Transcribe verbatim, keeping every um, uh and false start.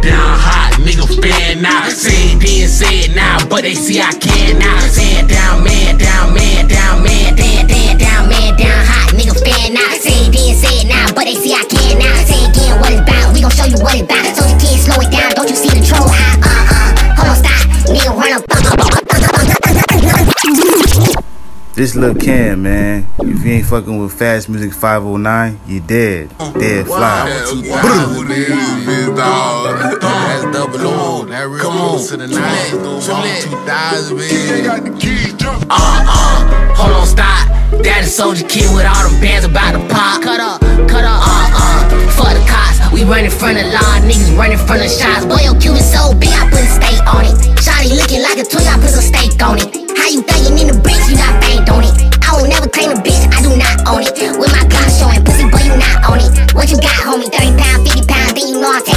down hot, niggas fan now. Say it then, say it now, but they see I can now. Say it down, man, down, man, down, man, down, down, down, man, down hot, niggas fan now. Say it then, say it now, but they see I can now. Say it again, what it's about, we gon' show you what it's about. So you can't slow it down, don't you see the troll high? Uh, uh, hold on, stop, nigga, run up. This Lil Cam, man. If you ain't fucking with Fast Music five oh nine, you dead. Dead fly. That's double O. That real close to the night. two thousand, baby. Uh, uh, hold on, stop. That is Soldier Kid with all them bands about to pop. Cut up, cut up, uh, uh. For the cops, we run in front of law, niggas run in front of shots. Boy, your Q is so big, I put a steak on it. Shawty looking like a twin, I put some steak on it. How you thuggin' in the bricks, you not banked on it. I won't never claim a bitch, I do not own it. With my Glock showing, pussy boy, you not on it. What you got, homie? thirty pound, fifty pound, then you know I'm